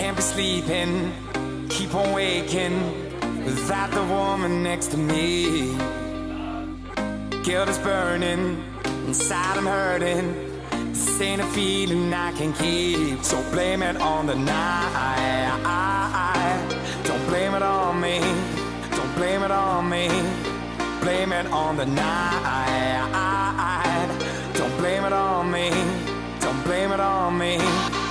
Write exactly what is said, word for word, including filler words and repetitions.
can't be sleeping, keep on waking without the woman next to me. Guilt is burning, inside I'm hurting. This ain't a feeling I can keep, so blame it on the night. Don't blame it on me, don't blame it on me. Blame it on the night. Don't blame it on me, don't blame it on me.